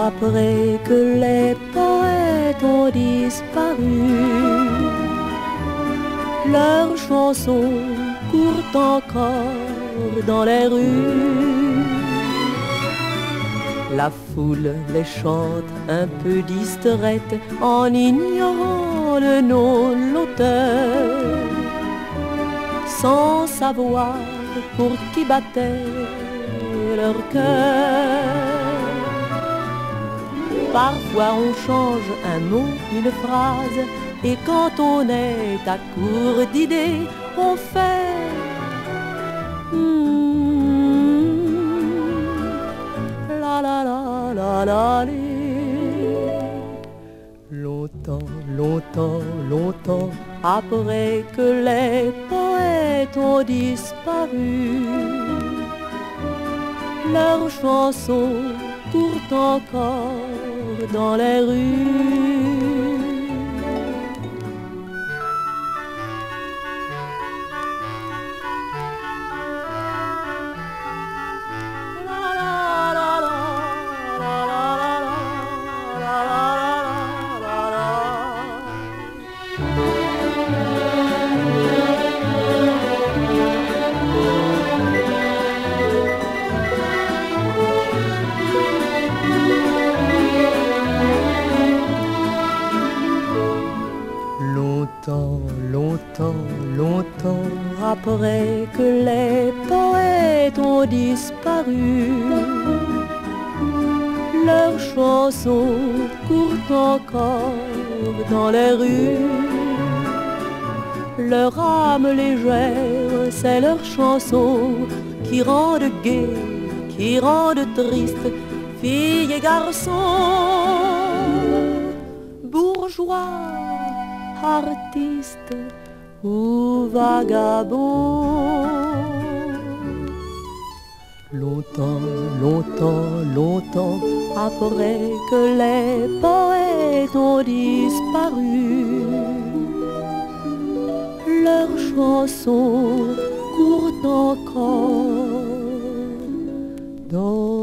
après que les poètes ont disparu, leurs chansons courent encore dans les rues. La foule les chante un peu distraite en ignorant le nom de l'auteur, sans savoir pour qui battait leur cœur. Parfois on change un mot, une phrase, et quand on est à court d'idées, on fait la la la la la li. Longtemps, longtemps, longtemps après que les poètes ont disparu, leurs chansons courent encore dans les rues. Longtemps, longtemps, longtemps après que les poètes ont disparu, leurs chansons courent encore dans les rues. Leur âme légère, c'est leur chanson qui rendent gai, qui rendent triste, filles et garçons, bourgeois, artistes ou vagabonds. Longtemps, longtemps, longtemps après que les poètes ont disparu, leurs chansons courent encore dans